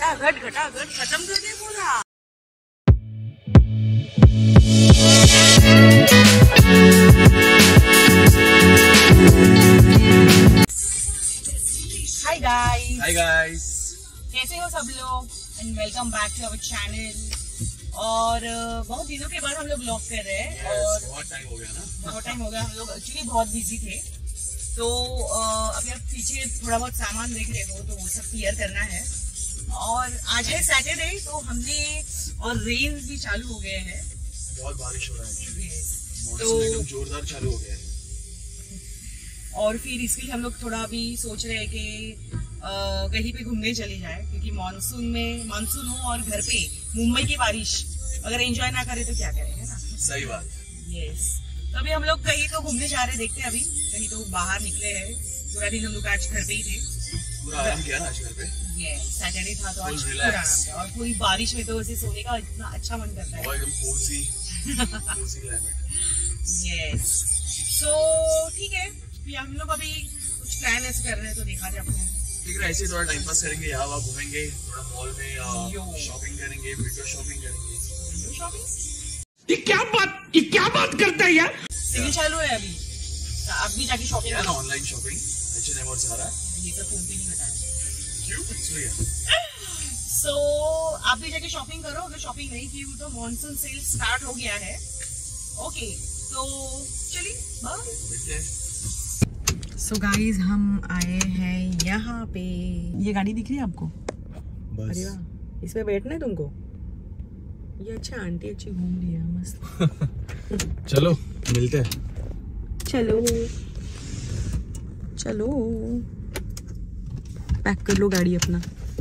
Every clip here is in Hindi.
घटाघट खत्म कर दे पूरा। हाय गाइस, कैसे हो सब लोग and welcome back to our channel. और बहुत दिनों के बाद हम लोग ब्लॉग कर रहे हैं और बहुत टाइम हो गया हम लोग एक्चुअली बहुत बिजी थे। तो अभी आप पीछे थोड़ा बहुत सामान देख रहे हो तो वो सब क्लियर करना है। और आज है सैटरडे तो हमने और रेन भी चालू हो गए हैं, बहुत बारिश हो रहा है तो एकदम जोरदार चालू हो गया है। और फिर इसके लिए हम लोग थोड़ा अभी सोच रहे हैं कि कहीं पे घूमने चले जाए, क्योंकि मानसून हो और घर पे मुंबई की बारिश अगर एंजॉय ना करे तो क्या करेंगे ना। सही बात। यस, तो अभी हम लोग कहीं तो घूमने जा रहे, देखते हैं अभी कहीं तो बाहर निकले हैं। पूरा दिन हम लोग आज घर पे ही थे, पूरा आराम किया ना आज घर पे। सैटरडे था तो आज पूरा आराम किया। और पूरी बारिश में तो वैसे सोने का इतना अच्छा मन करता है। एकदम कोजी क्लाइमेट। यस, सो ठीक है, हम लोग अभी कुछ प्लान ऐसे कर रहे हैं तो देखा जाए आपको। ठीक है, ऐसे थोड़ा टाइम पास करेंगे, यहाँ वहाँ घूमेंगे, थोड़ा मॉल में शॉपिंग करेंगे, विंडो शॉपिंग करेंगे। Window shopping? ये क्या बात करता है यार। सेल चालू है अभी, आप भी जाके शॉपिंग ना, ऑनलाइन शॉपिंग H&M और सारा। ये सब फोन पे नहीं बताया क्यों? सो आप भी जाके शॉपिंग करो। अगर शॉपिंग नहीं की हो तो मॉनसून सेल स्टार्ट हो गया है। ओके, तो चलिए बाय। सो गाइज, हम आए हैं यहाँ पे। ये गाड़ी दिख रही है आपको? अरे वाह, इसमें बैठना है तुमको? ये अच्छा, आंटी अच्छी घूम रही है, मस्त। चलो मिलते हैं। चलो पैक कर लो गाड़ी अपना।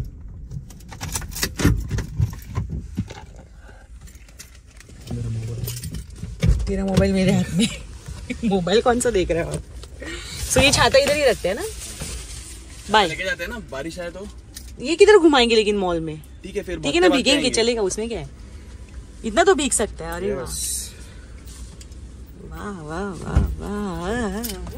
मेरा मोबाइल मेरे हाथ में। मोबाइल कौन सा देख रहे हो आप? सो ये छाता इधर ही रखते हैं ना, बाय लेके जाते हैं ना, बारिश आए तो। ये किधर घुमाएंगे लेकिन मॉल में? ठीक है, फिर ठीक है ना, भीगेंगे, चलेगा, उसमें क्या है, इतना तो भीग सकता है। अरे वाह वाह वाह वाह वाह।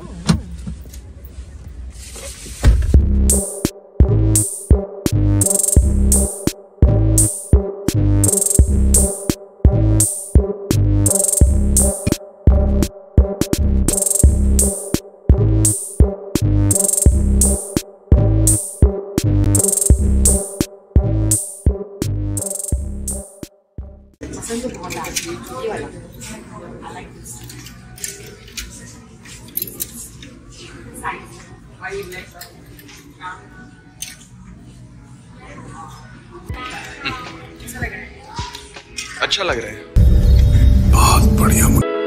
अच्छा लग रहा है, बहुत बढ़िया।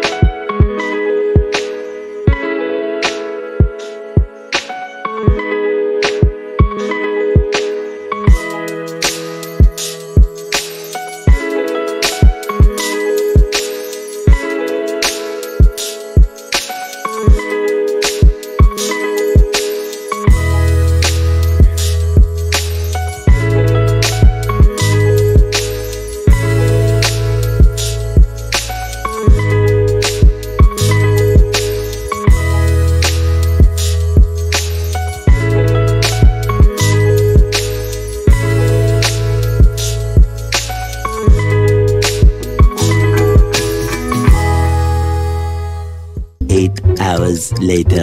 Hours later.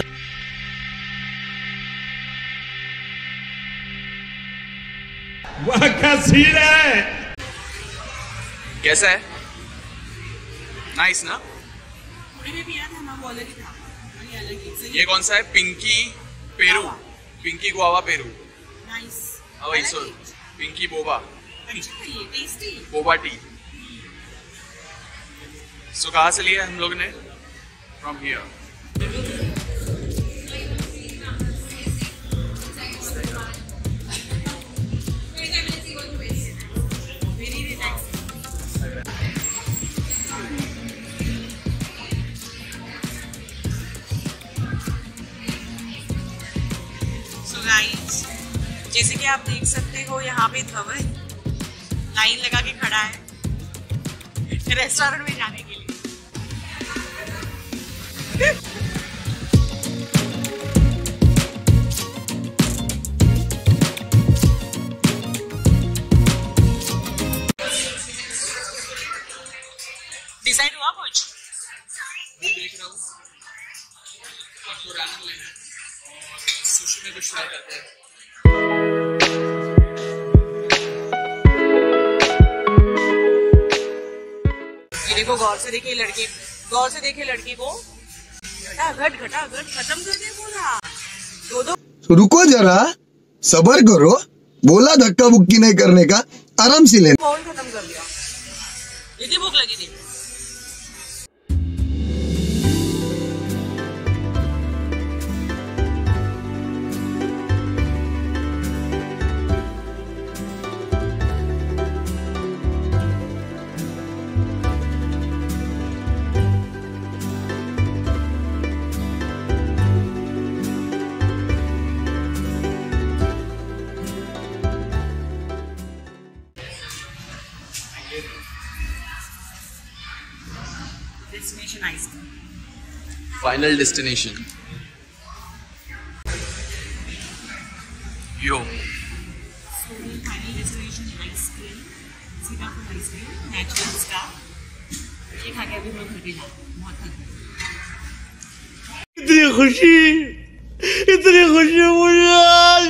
वाह क्या सीन है। कैसा है? नाइस ना? ये कौन सा है? पिंकी पेरू, पिंकी गुआवा पेरू। नाइस। वही so pinky boba, boba tea. So कहाँ से लिया हम लोग ने? From here. जैसे कि आप देख सकते हो यहाँ पे धवन लाइन लगा के खड़ा है रेस्टोरेंट में जाने के लिए। इंतजार करते हैं। ये देखो, गौर से देखिए लड़के, गौर से देखिए लड़के को। घटाघट घटाघट खत्म कर दे पूरा। दो रुको जरा, सबर करो। बोला धक्का बुक्की नहीं करने का, आराम से लेना। बाउल खत्म कर दिया। इतनी भूख लगी थी। Destination ice cream. Final destination. Yo. So final destination ice cream. सीताफल ice cream, natural का। ये खा के अभी हम लोग घर पे जा, बहुत थक गए। इतनी खुशी मुझे आज